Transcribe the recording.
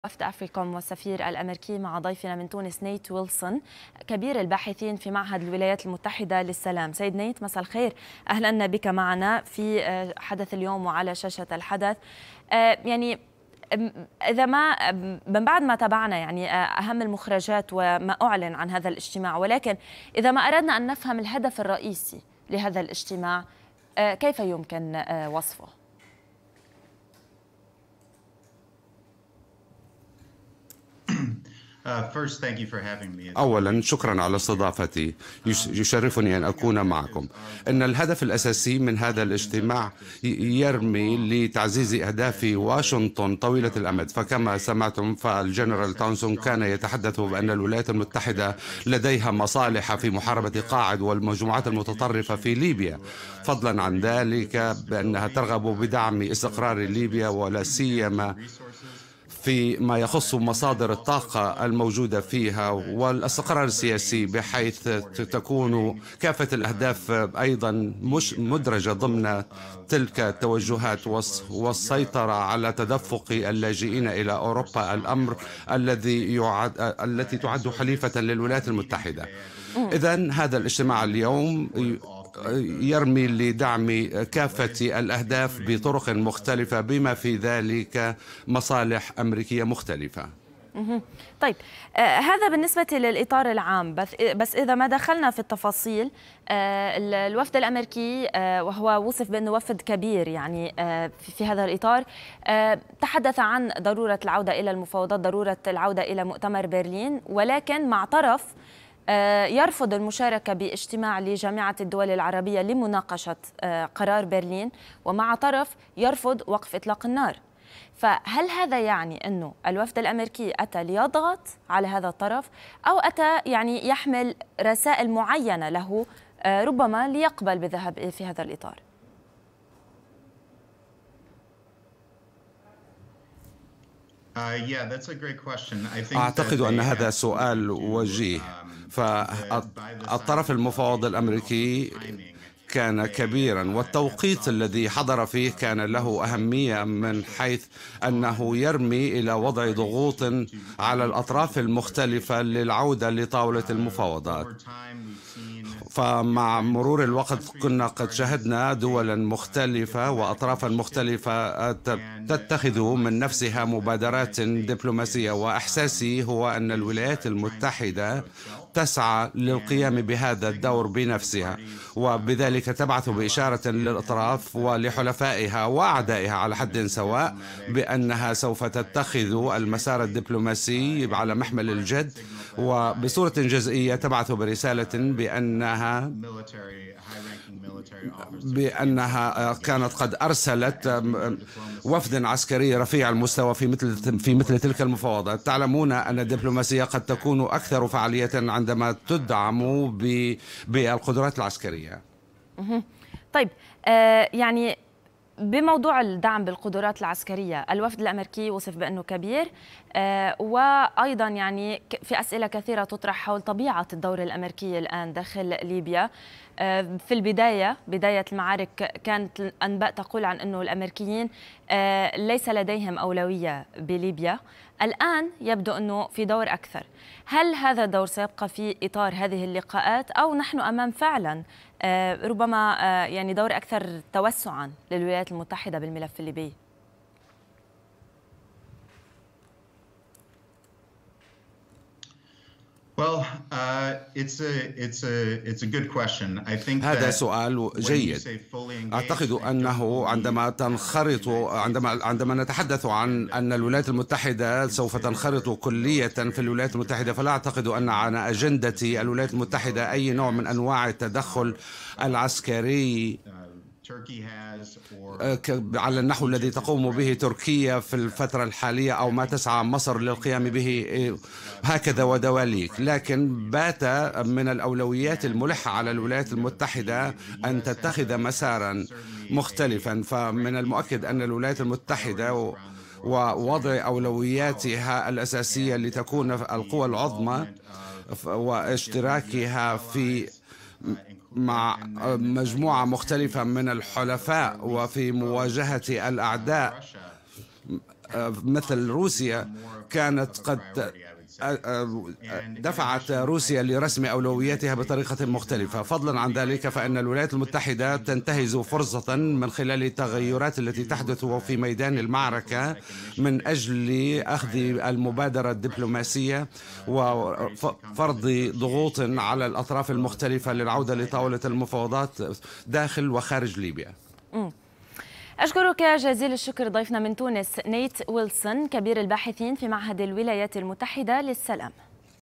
وفد أفريكوم والسفير الأمريكي مع ضيفنا من تونس نيت ويلسون كبير الباحثين في معهد الولايات المتحدة للسلام. سيد نيت، مساء الخير، أهلا بك معنا في حدث اليوم وعلى شاشة الحدث. يعني إذا ما من بعد ما تابعنا يعني أهم المخرجات وما أعلن عن هذا الاجتماع، ولكن إذا ما أردنا أن نفهم الهدف الرئيسي لهذا الاجتماع كيف يمكن وصفه؟ أولا شكرا على استضافتي، يشرفني أن أكون معكم. إن الهدف الأساسي من هذا الاجتماع يرمي لتعزيز أهداف واشنطن طويلة الأمد، فكما سمعتم فالجنرال تاونسون كان يتحدث بأن الولايات المتحدة لديها مصالح في محاربة قاعد والمجموعات المتطرفة في ليبيا، فضلا عن ذلك بأنها ترغب بدعم استقرار ليبيا ولا سيما فيما يخص مصادر الطاقة الموجودة فيها والاستقرار السياسي، بحيث تكون كافة الأهداف أيضا مش مدرجة ضمن تلك التوجهات، والسيطرة على تدفق اللاجئين إلى أوروبا، الأمر التي تعد حليفة للولايات المتحدة. إذن هذا الاجتماع اليوم يرمي لدعم كافة الأهداف بطرق مختلفة، بما في ذلك مصالح أمريكية مختلفة. طيب، هذا بالنسبة للإطار العام، بس إذا ما دخلنا في التفاصيل، الوفد الأمريكي وهو وصف بأنه وفد كبير يعني في هذا الإطار، تحدث عن ضرورة العودة إلى المفاوضات، ضرورة العودة إلى مؤتمر برلين، ولكن مع طرف يرفض المشاركة باجتماع لجامعة الدول العربية لمناقشة قرار برلين، ومع طرف يرفض وقف إطلاق النار. فهل هذا يعني أنه الوفد الأمريكي أتى ليضغط على هذا الطرف، أو أتى يعني يحمل رسائل معينة له ربما ليقبل بالذهاب في هذا الإطار؟ أعتقد أن هذا سؤال وجيه، فالطرف المفاوض الأمريكي كان كبيرا، والتوقيت الذي حضر فيه كان له أهمية من حيث أنه يرمي إلى وضع ضغوط على الأطراف المختلفة للعودة لطاولة المفاوضات. فمع مرور الوقت كنا قد شهدنا دولا مختلفة وأطرافا مختلفة تتخذ من نفسها مبادرات دبلوماسية، وإحساسي هو أن الولايات المتحدة تسعى للقيام بهذا الدور بنفسها، وبذلك تبعث بإشارة للأطراف ولحلفائها وأعدائها على حد سواء بأنها سوف تتخذ المسار الدبلوماسي على محمل الجد، وبصورة جزئية تبعث برسالة بأنها كانت قد أرسلت وفد عسكري رفيع المستوى في مثل تلك المفاوضات. تعلمون أن الدبلوماسية قد تكون أكثر فعالية عندما تدعم بالقدرات العسكرية. طيب، يعني بموضوع الدعم بالقدرات العسكرية، الوفد الأمريكي وصف بأنه كبير، وأيضا يعني في أسئلة كثيرة تطرح حول طبيعة الدور الأمريكي الآن داخل ليبيا. في بداية المعارك كانت الأنباء تقول عن أنه الأمريكيين ليس لديهم أولوية بليبيا، الآن يبدو أنه في دور أكثر. هل هذا الدور سيبقى في إطار هذه اللقاءات، أو نحن أمام فعلا ربما يعني دور أكثر توسعا للولايات المتحدة بالملف الليبي؟ هذا سؤال جيد. أعتقد أنه عندما نتحدث عن أن الولايات المتحدة سوف تنخرط كلية في الولايات المتحدة، فلا أعتقد أن على أجندة الولايات المتحدة أي نوع من أنواع التدخل العسكري على النحو الذي تقوم به تركيا في الفترة الحالية، أو ما تسعى مصر للقيام به هكذا ودواليك. لكن بات من الأولويات الملحة على الولايات المتحدة أن تتخذ مسارا مختلفا، فمن المؤكد أن الولايات المتحدة ووضع أولوياتها الأساسية لتكون القوى العظمى واشتراكها مع مجموعة مختلفة من الحلفاء وفي مواجهة الأعداء مثل روسيا كانت قد دفعت روسيا لرسم أولوياتها بطريقة مختلفة. فضلا عن ذلك فإن الولايات المتحدة تنتهز فرصة من خلال التغيرات التي تحدث في ميدان المعركة من أجل أخذ المبادرة الدبلوماسية وفرض ضغوط على الأطراف المختلفة للعودة لطاولة المفاوضات داخل وخارج ليبيا. أشكرك جزيل الشكر ضيفنا من تونس نيت ويلسون كبير الباحثين في معهد الولايات المتحدة للسلام.